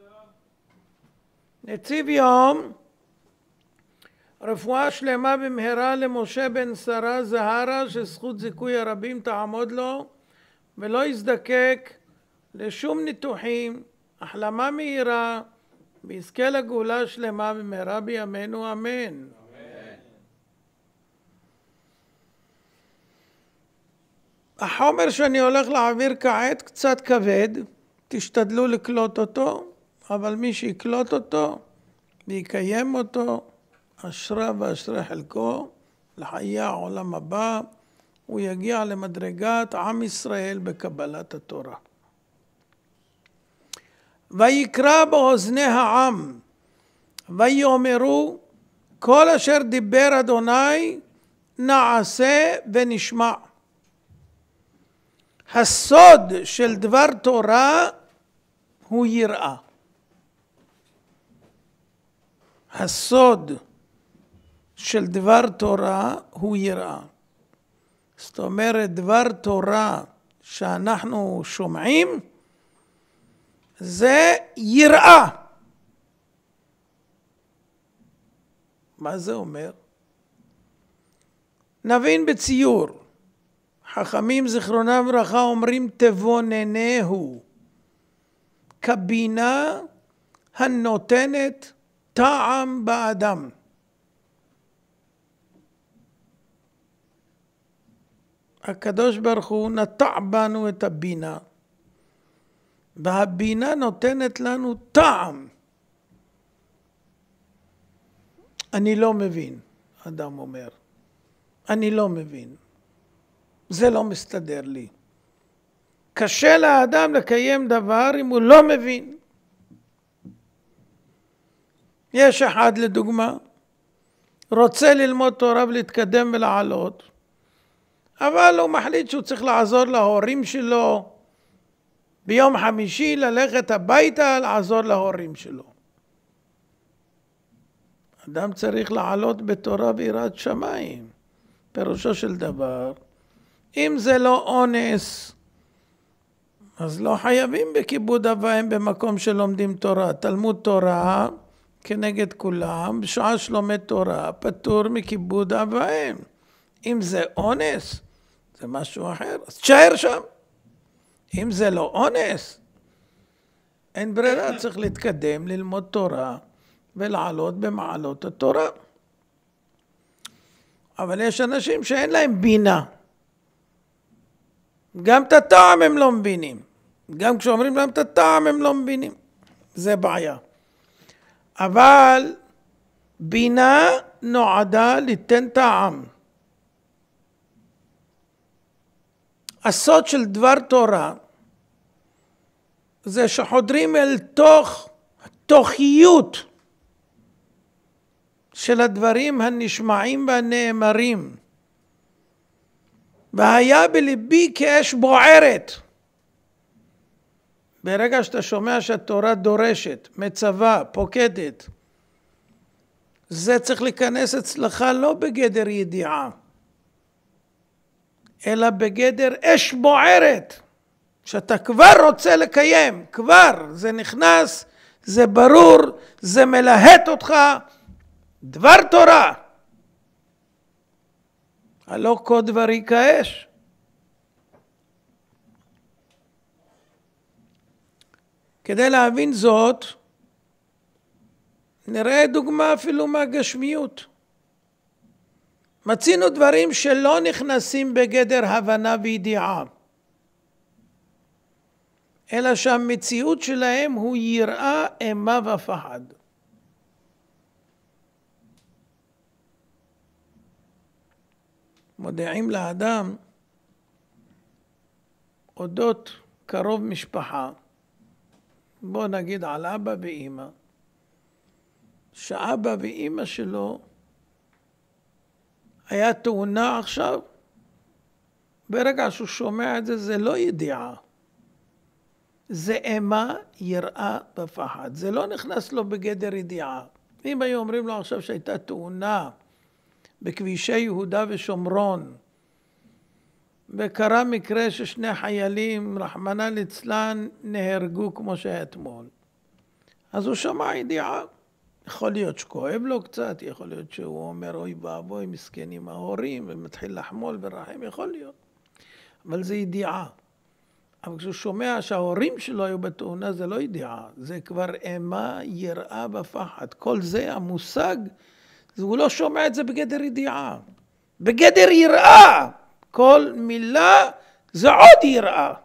נציב יום, רפואה שלמה במהרה למשה בן שרה זהרה, שזכות זיכוי הרבים תעמוד לו, ולא יזדקק לשום ניתוחים, החלמה מהירה, ויזכה לגאולה שלמה במהרה בימינו, אמן. החומר שאני הולך להעביר כעת קצת כבד, תשתדלו לקלוט אותו, אבל מי שיקלוט אותו ויקיים אותו, אשרה ואשרה חלקו לחיי העולם הבא, הוא יגיע למדרגת עם ישראל בקבלת התורה. ויקרא באוזני העם, ויאמרו, כל אשר דיבר אדוני נעשה ונשמע. הסוד של דבר תורה הוא יראה. הסוד של דבר תורה הוא יראה. זאת אומרת, דבר תורה שאנחנו שומעים זה יראה. מה זה אומר? נבין בציור. חכמים זיכרונם לברכה אומרים תבוננהו, כבינה הנותנת טעם באדם. הקדוש ברוך הוא נטע בנו את הבינה, והבינה נותנת לנו טעם. אני לא מבין, אדם אומר. אני לא מבין. זה לא מסתדר לי. קשה לאדם לקיים דבר אם הוא לא מבין. יש אחד לדוגמה, רוצה ללמוד תורה ולהתקדם ולעלות, אבל הוא מחליט שהוא צריך לעזור להורים שלו, ביום חמישי ללכת הביתה לעזור להורים שלו. אדם צריך לעלות בתורה ביראת שמיים. פירושו של דבר, אם זה לא אונס, אז לא חייבים בכיבוד אב ואם במקום שלומדים תורה. תלמוד תורה כנגד כולם, בשעה שלומד תורה, פטור מכיבוד אב ואם. אם זה אונס, זה משהו אחר, אז תשאר שם. אם זה לא אונס, אין ברירה, צריך להתקדם, ללמוד תורה ולעלות במעלות התורה. אבל יש אנשים שאין להם בינה. גם את הטעם הם לא מבינים. גם כשאומרים להם את הטעם הם לא מבינים. זה בעיה. אבל בינה נועדה ליתן טעם. הסוד של דבר תורה זה שחודרים אל תוך התוכיות של הדברים הנשמעים והנאמרים. והיה בליבי כאש בוערת. ברגע שאתה שומע שהתורה דורשת, מצווה, פוקדת, זה צריך להיכנס אצלך לא בגדר ידיעה, אלא בגדר אש בוערת, שאתה כבר רוצה לקיים, כבר, זה נכנס, זה ברור, זה מלהט אותך, דבר תורה. הלא כה דברי כאש. כדי להבין זאת, נראה דוגמה אפילו מהגשמיות. מצינו דברים שלא נכנסים בגדר הבנה וידיעה, אלא שהמציאות שלהם הוא יראה, אימה ופחד. מודיעים לאדם אודות קרוב משפחה, בוא נגיד על אבא ואמא, שאבא ואמא שלו היה תאונה עכשיו, ברגע שהוא שומע את זה, זה לא ידיעה. זה אימה, יראה ופחד. זה לא נכנס לו בגדר ידיעה. אם היו אומרים לו עכשיו שהייתה תאונה בכבישי יהודה ושומרון, וקרה מקרה ששני חיילים, רחמנא ליצלן, נהרגו כמו שהיה אתמול. אז הוא שמע ידיעה. יכול להיות שכואב לו קצת, יכול להיות שהוא אומר, אוי ואבוי, מסכנים ההורים, ומתחיל לחמול ורחם, יכול להיות. אבל זה ידיעה. אבל כשהוא שומע שההורים שלו היו בתאונה, זה לא ידיעה. זה כבר אימה, יראה ופחד. כל זה, המושג, הוא לא שומע את זה בגדר ידיעה. בגדר יראה. כל מילה זה עוד יראה.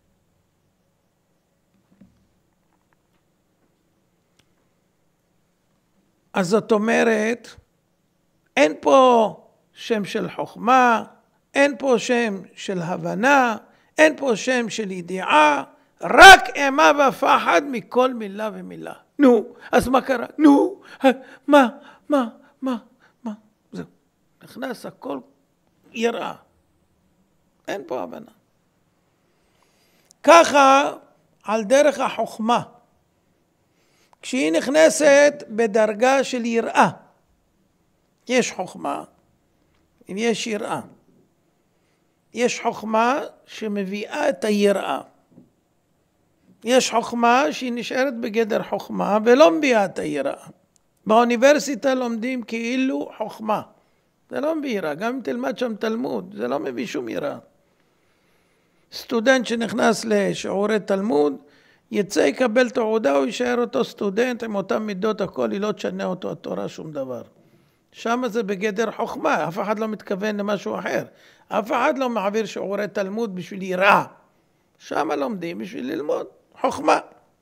אז זאת אומרת, אין פה שם של חוכמה, אין פה שם של הבנה, אין פה שם של ידיעה, רק אימה ופחד מכל מילה ומילה. נו, אז מה קרה? נו, מה? זהו. נכנס הכל יראה. אין פה הבנה. ככה על דרך החוכמה. כשהיא נכנסת בדרגה של יראה, יש חוכמה, יש יראה. יש חוכמה שמביאה את היראה. יש חוכמה שהיא נשארת בגדר חוכמה ולא מביאה את היראה. באוניברסיטה לומדים כאילו חוכמה. זה לא מביא יראה, גם אם תלמד שם תלמוד, זה לא מביא שום יראה. סטודנט שנכנס לשיעורי תלמוד, יצא יקבל תעודה, הוא יישאר אותו סטודנט עם אותם מידות, הכל, היא לא תשנה אותו התורה שום דבר. שם זה בגדר חוכמה, אף אחד לא מתכוון למשהו אחר. אף אחד לא מעביר שיעורי תלמוד בשביל יראה. שם לומדים בשביל ללמוד חוכמה.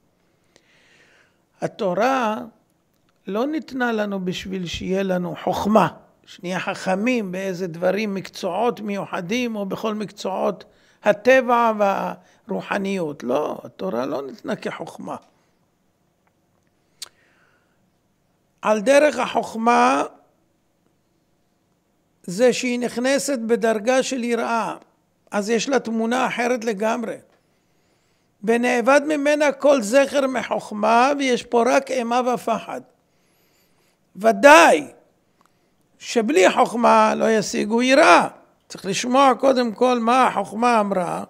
התורה לא ניתנה לנו בשביל שיהיה לנו חוכמה. שנהיה חכמים באיזה דברים, מקצועות מיוחדים או בכל מקצועות הטבע והרוחניות. לא, התורה לא ניתנה כחוכמה. על דרך החוכמה זה שהיא נכנסת בדרגה של יראה, אז יש לה תמונה אחרת לגמרי. ונאבד ממנה כל זכר מחוכמה, ויש פה רק אימה ופחד. ודאי שבלי חוכמה לא ישיגו יראה. צריך לשמוע קודם כל מה החוכמה אמרה,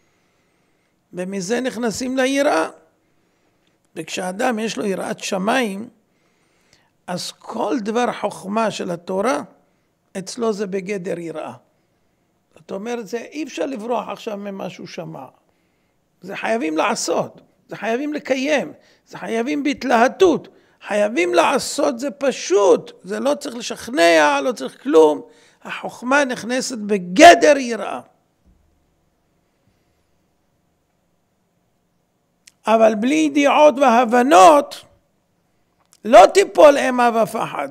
ומזה נכנסים ליראה. וכשאדם יש לו יראת שמיים, אז כל דבר חוכמה של התורה, אצלו זה בגדר יראה. זאת אומרת, זה אי אפשר לברוח עכשיו ממה שהוא שמע. זה חייבים לעשות, זה חייבים לקיים, זה חייבים בהתלהטות. חייבים לעשות, זה פשוט, זה לא צריך לשכנע, לא צריך כלום. החוכמה נכנסת בגדר יראה. אבל בלי ידיעות והבנות, לא תיפול אימה ופחד.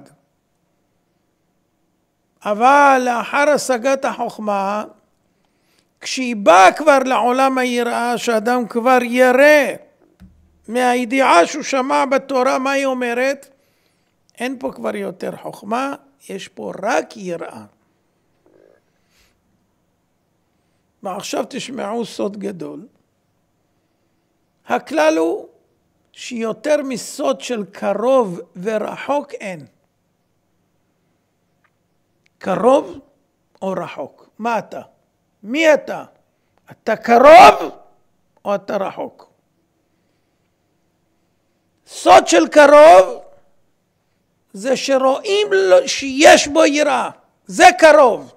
אבל לאחר השגת החוכמה, כשהיא באה כבר לעולם היראה, שאדם כבר ירא מהידיעה שהוא שמע בתורה מה היא אומרת, אין פה כבר יותר חוכמה, יש פה רק יראה. ועכשיו תשמעו סוד גדול. הכלל הוא שיותר מסוד של קרוב ורחוק אין. קרוב או רחוק? מה אתה? מי אתה? אתה קרוב או אתה רחוק? סוד של קרוב זה שרואים שיש בו יראה. זה קרוב.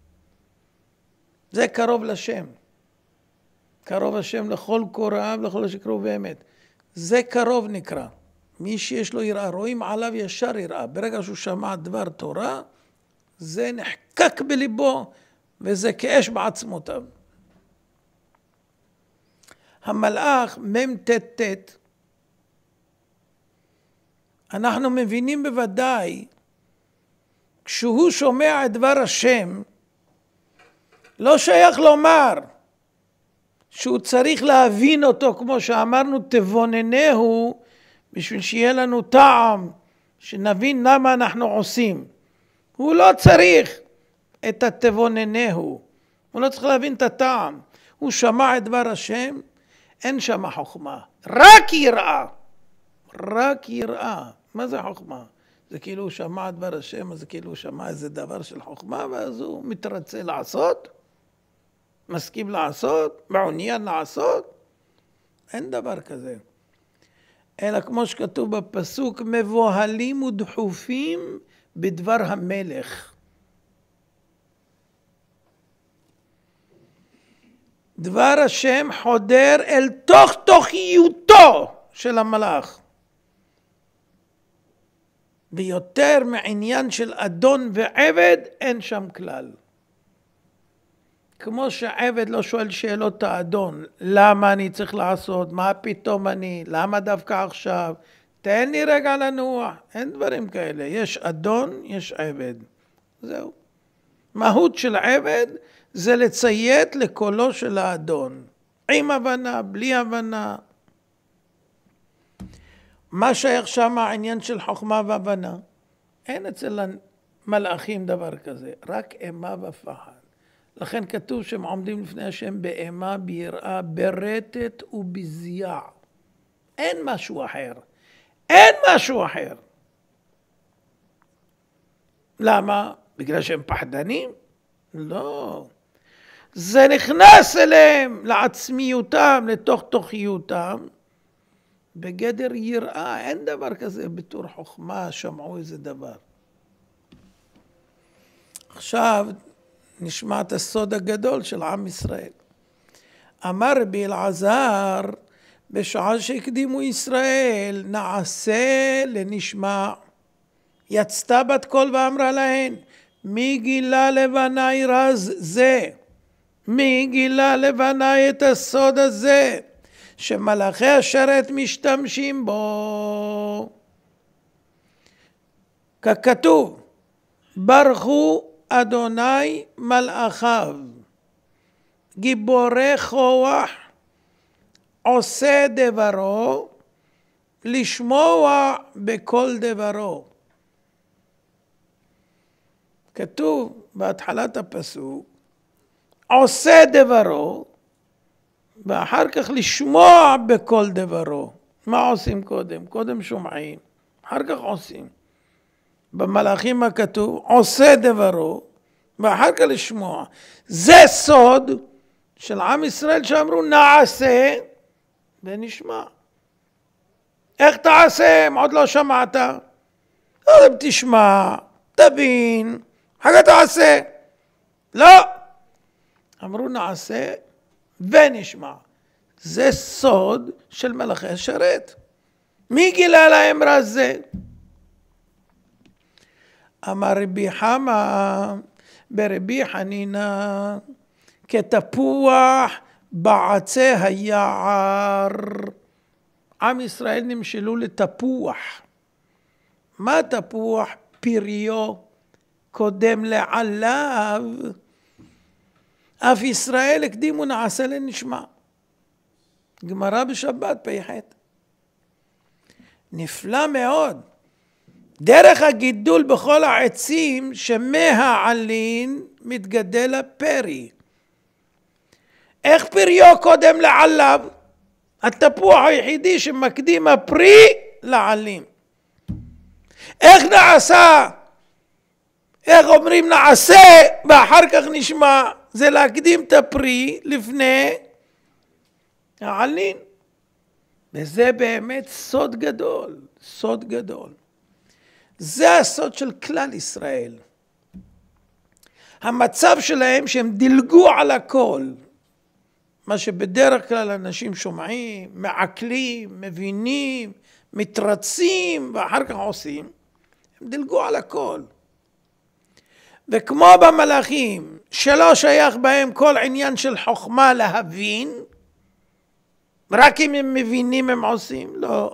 זה קרוב לשם. קרוב השם לכל קוראיו ולכל שקראו באמת. זה קרוב נקרא. מי שיש לו יראה, רואים עליו ישר יראה. ברגע שהוא שמע דבר תורה, זה נחקק בליבו, וזה כאש בעצמותיו. המלאך מ"ט, אנחנו מבינים בוודאי, כשהוא שומע את דבר השם, לא שייך לומר שהוא צריך להבין אותו, כמו שאמרנו, תבוננהו, בשביל שיהיה לנו טעם, שנבין למה אנחנו עושים. הוא לא צריך את התבוננהו, הוא לא צריך להבין את הטעם. הוא שמע את דבר השם, אין שם חוכמה, רק יראה. רק יראה. מה זה חוכמה? זה כאילו הוא שמע דבר השם, אז זה כאילו הוא שמע איזה דבר של חוכמה, ואז הוא מתרצה לעשות, מסכים לעשות, מעוניין לעשות. אין דבר כזה. אלא כמו שכתוב בפסוק, מבוהלים ודחופים בדבר המלך. דבר השם חודר אל תוכיותו של המלאך. ויותר מעניין של אדון ועבד אין שם כלל. כמו שעבד לא שואל שאלות האדון, למה אני צריך לעשות, מה פתאום אני, למה דווקא עכשיו, תן לי רגע לנוח, אין דברים כאלה, יש אדון, יש עבד, זהו. מהות של עבד זה לציית לקולו של האדון, עם הבנה, בלי הבנה. מה שייך שם העניין של חוכמה והבנה? אין אצל המלאכים דבר כזה, רק אימה ופחד. לכן כתוב שהם עומדים לפני השם באימה, ביראה, ברטט ובזיע. אין משהו אחר. אין משהו אחר. למה? בגלל שהם פחדנים? לא. זה נכנס אליהם, לעצמיותם, לתוך תוכיותם, בגדר יראה. אין דבר כזה בתור חוכמה, שמעו איזה דבר. עכשיו, נשמע את הסוד הגדול של עם ישראל. אמר רבי אלעזר, בשעה שהקדימו ישראל, נעשה לנשמע. יצתה בת קול ואמרה להן, מי גילה לבניי רז זה? מי גילה לבניי את הסוד הזה? שמלאכי השרת משתמשים בו. ככתוב, ברכו אדוני מלאכיו, גיבורי כוח, עושה דברו, לשמוע בכל דברו. כתוב בהתחלת הפסוק, עושה דברו, ואחר כך לשמוע בכל דברו. מה עושים קודם? קודם שומעים, אחר כך עושים. במלאכים הכתוב, עושה דברו, ואחר כך לשמוע. זה סוד של עם ישראל שאמרו נעשה ונשמע. איך תעשה אם עוד לא שמעת? קודם תשמע, תבין, אחר כך תעשה. לא. אמרו נעשה ונשמע. זה סוד של מלאכי השרת. מי גילה להם רז זה? אמר רבי חמא ברבי חנינא, כתפוח בעצי היער. עם ישראל נמשלו לתפוח. מה תפוח? פריו קודם לעליו. אף ישראל הקדימו נעשה לנשמע. גמרא בשבת פ"ח. נפלא מאוד. דרך הגידול בכל העצים שמהעלין מתגדל הפרי. איך פריו קודם לעליו? התפוח היחידי שמקדים הפרי לעלים. איך נעשה? איך אומרים נעשה ואחר כך נשמע? זה להקדים את הפרי לפני העלין. וזה באמת סוד גדול, סוד גדול. זה הסוד של כלל ישראל. המצב שלהם שהם דילגו על הכל. מה שבדרך כלל אנשים שומעים, מעכלים, מבינים, מתרצים ואחר כך עושים. הם דילגו על הכל. וכמו במלאכים, שלא שייך בהם כל עניין של חוכמה להבין, רק אם הם מבינים הם עושים, לא.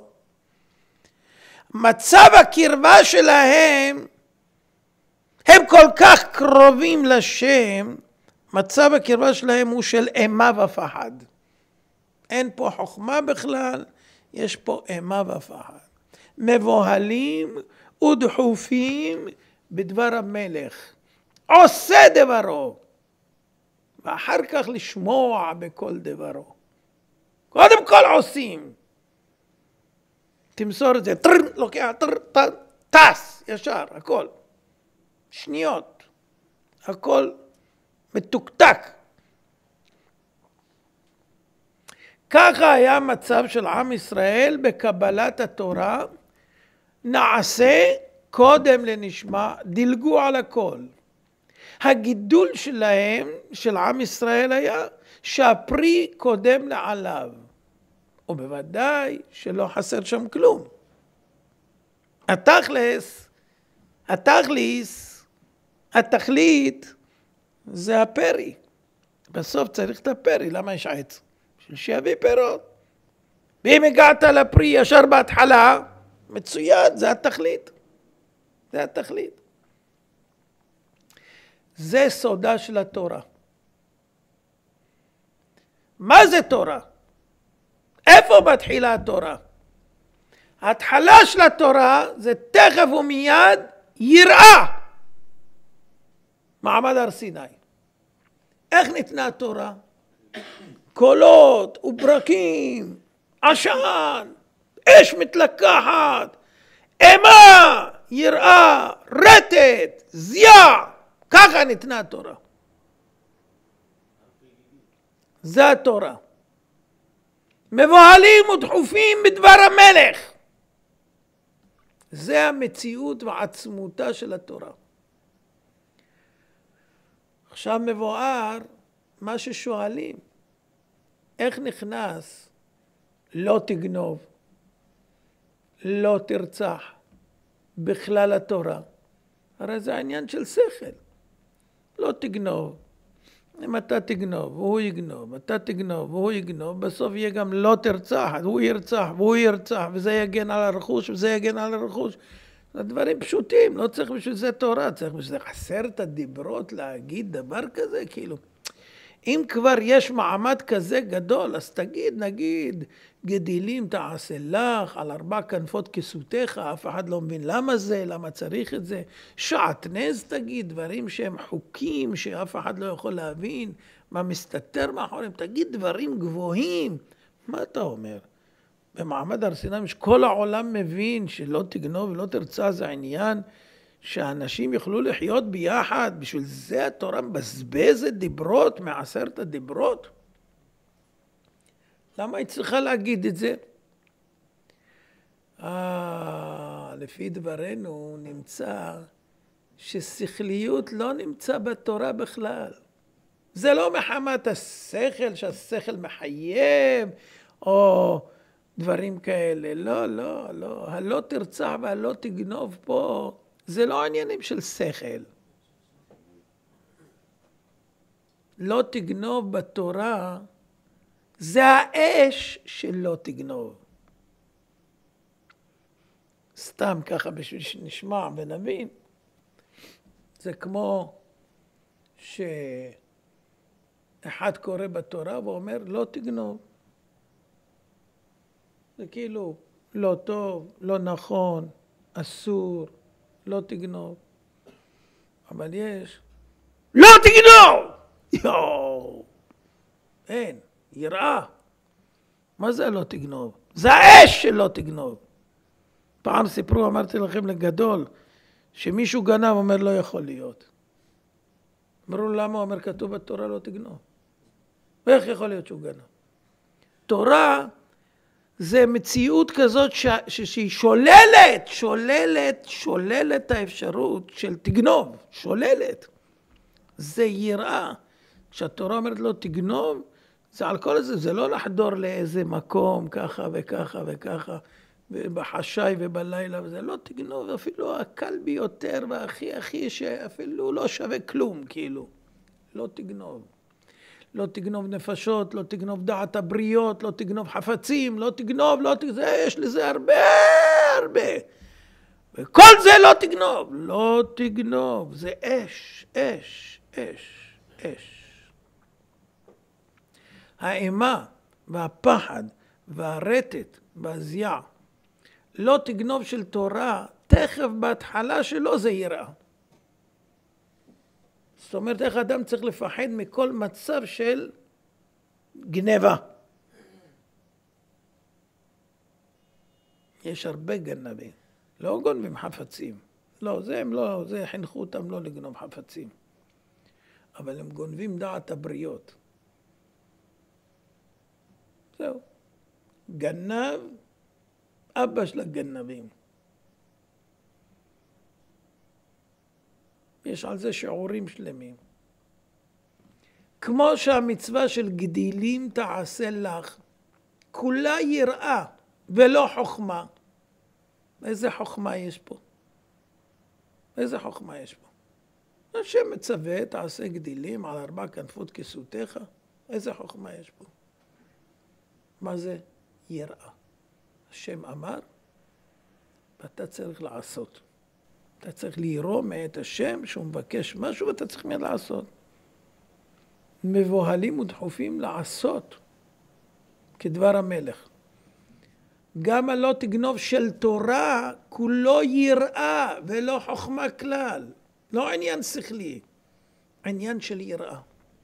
מצב הקרבה שלהם, הם כל כך קרובים לשם, מצב הקרבה שלהם הוא של אימה ופחד. אין פה חוכמה בכלל, יש פה אימה ופחד. מבוהלים ודחופים בדבר המלך. עושה דברו, ואחר כך לשמוע בכל דברו. קודם כל עושים. תמסור את זה, לוקח, טס, ישר, הכל. שניות, הכל מתוקתק. ככה היה המצב של עם ישראל בקבלת התורה, נעשה קודם לנשמע, דילגו על הכל. הגידול שלהם, של עם ישראל היה, שהפרי קודם לעליו. ובוודאי שלא חסר שם כלום. התכלית זה הפרי. בסוף צריך את הפרי, למה יש עץ? בשביל שיביא פירות. ואם הגעת לפרי ישר בהתחלה, מצוין, זה התכלית. זה התכלית. זה סודה של התורה. מה זה תורה? איפה מתחילה התורה? ההתחלה של התורה זה תכף ומיד יראה. מעמד הר סיני. איך ניתנה התורה? קולות וברקים, עשן, אש מתלקחת, אימה, יראה, רטט, זיעה. ככה ניתנה התורה. זה התורה. מבוהלים ודחופים בדבר המלך. זה המציאות ועצמותה של התורה. עכשיו מבואר מה ששואלים. איך נכנס לא תגנוב, לא תרצח בכלל התורה? הרי זה העניין של שכל. לא תגנוב. אם אתה תגנוב והוא יגנוב, אתה תגנוב והוא יגנוב, בסוף יהיה גם לא תרצח, הוא ירצח והוא ירצח, וזה יגן על הרכוש וזה יגן על הרכוש. זה דברים פשוטים, לא צריך בשביל זה תורה, צריך בשביל זה 10 דיברות להגיד דבר כזה, כאילו. אם כבר יש מעמד כזה גדול, אז תגיד, נגיד, גדילים תעשה לך, על 4 כנפות כסותיך, אף אחד לא מבין למה זה, למה צריך את זה. שעטנז תגיד, דברים שהם חוקים, שאף אחד לא יכול להבין, מה מסתתר מאחוריהם, תגיד דברים גבוהים. מה אתה אומר? במעמד הר סיני, שכל העולם מבין שלא תגנוב ולא תרצח, זה העניין, שאנשים יוכלו לחיות ביחד, בשביל זה התורה מבזבזת דיברות מ10 הדיברות. למה היא צריכה להגיד את זה? לפי דברנו נמצא ששכליות לא נמצא בתורה בכלל. זה לא מחמת השכל, שהשכל מחייב, או דברים כאלה. לא, לא, לא. הלא תרצח והלא תגנוב פה, זה לא עניינים של שכל. לא תגנוב בתורה, זה האש שלא תגנוב. סתם ככה בשביל שנשמע ונבין. זה כמו שאחד קורא בתורה ואומר לא תגנוב. זה כאילו לא טוב, לא נכון, אסור, לא תגנוב. אבל יש לא תגנוב! יואו! אין, יראה. מה זה לא תגנוב? זה האש שלא תגנוב. פעם סיפרו, אמרתי לכם לגדול, שמישהו גנב, אומר לא יכול להיות. אמרו למה? אומר כתוב בתורה לא תגנוב. ואיך יכול להיות שהוא גנב? תורה זה מציאות כזאת שהיא שוללת האפשרות של תגנוב, שוללת. זה יראה. כשהתורה אומרת לא תגנוב, זה על כל זה, זה לא לחדור לאיזה מקום ככה וככה וככה, בחשאי ובלילה, וזה לא תגנוב, אפילו הקל ביותר והכי שאפילו לא שווה כלום, כאילו. לא תגנוב. לא תגנוב נפשות, לא תגנוב דעת הבריות, לא תגנוב חפצים, לא תגנוב, יש לזה הרבה. וכל זה לא תגנוב. לא תגנוב, זה אש. האימה והפחד והרטט והזיעה, לא תגנוב של תורה, תכף בהתחלה שלו זה יראה. זאת אומרת, איך אדם צריך לפחד מכל מצב של גנבה. יש הרבה גנבים, לא גונבים חפצים. לא, זה חינכו אותם לא לגנוב חפצים. אבל הם גונבים דעת הבריות. זהו. גנב, אבא של הגנבים. יש על זה שיעורים שלמים. כמו שהמצווה של גדילים תעשה לך, כולה יראה ולא חוכמה. איזה חוכמה יש פה? איזה חוכמה יש פה? השם מצווה, תעשה גדילים על 4 כנפות כסותיך. איזה חוכמה יש פה? מה זה? יראה. השם אמר, ואתה צריך לעשות. אתה צריך לירוא מאת השם שהוא מבקש משהו ואתה צריך מיד לעשות. מבוהלים ודחופים לעשות כדבר המלך. גם הלא תגנוב של תורה כולו יראה ולא חוכמה כלל. לא עניין שכלי, עניין של יראה.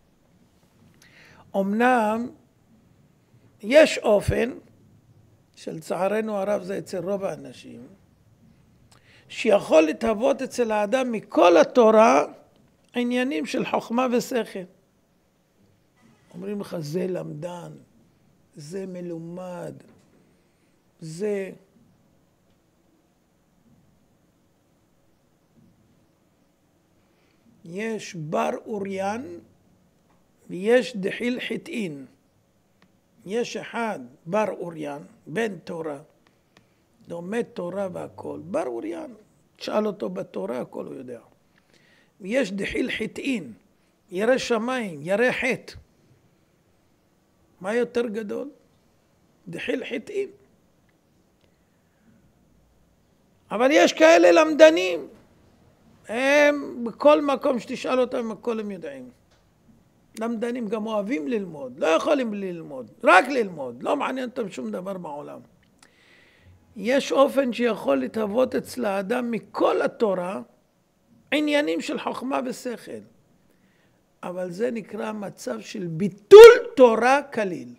אמנם יש אופן, שלצערנו הרב זה אצל רוב האנשים, שיכול להתהוות אצל האדם מכל התורה עניינים של חוכמה ושכל. אומרים לך, זה למדן, זה מלומד, זה... יש בר אוריין ויש דחיל חיטין. יש אחד בר אוריין, בן תורה, לומד תורה והכל. בר אוריין, תשאל אותו בתורה, הכל הוא יודע. ויש דחיל חיטין, ירא שמיים, ירא חטא. מה יותר גדול? דחיל חיטין. אבל יש כאלה למדנים. הם בכל מקום שתשאל אותם, הכל הם יודעים. למדנים גם אוהבים ללמוד, לא יכולים ללמוד, רק ללמוד, לא מעניין אותם שום דבר בעולם. יש אופן שיכול להתהוות אצל האדם מכל התורה, עניינים של חוכמה ושכל. אבל זה נקרא מצב של ביטול תורה כליל.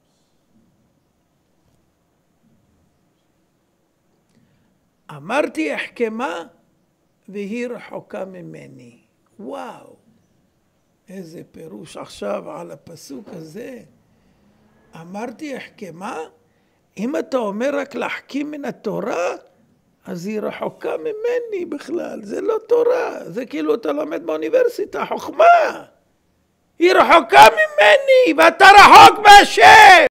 אמרתי החכמה והיא רחוקה ממני. וואו, איזה פירוש עכשיו על הפסוק הזה. אמרתי החכמה, אם אתה אומר רק להחכים מן התורה, אז היא רחוקה ממני בכלל. זה לא תורה, זה כאילו אתה לומד באוניברסיטה, חוכמה. היא רחוקה ממני ואתה רחוק מהשם.